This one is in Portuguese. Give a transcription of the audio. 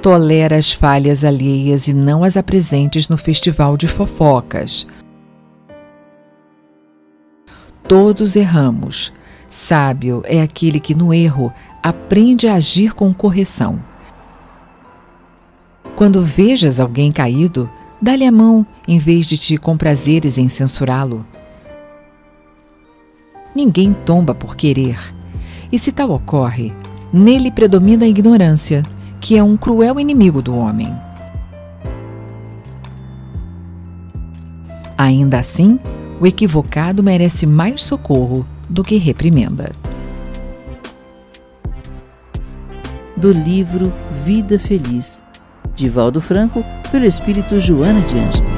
Tolera as falhas alheias e não as apresentes no festival de fofocas. Todos erramos. Sábio é aquele que no erro aprende a agir com correção. Quando vejas alguém caído, dá-lhe a mão em vez de te comprazeres em censurá-lo. Ninguém tomba por querer, e se tal ocorre, nele predomina a ignorância, que é um cruel inimigo do homem. Ainda assim, o equivocado merece mais socorro do que reprimenda. Do livro Vida Feliz, de Valdo Franco, pelo espírito Joana de Ângeles.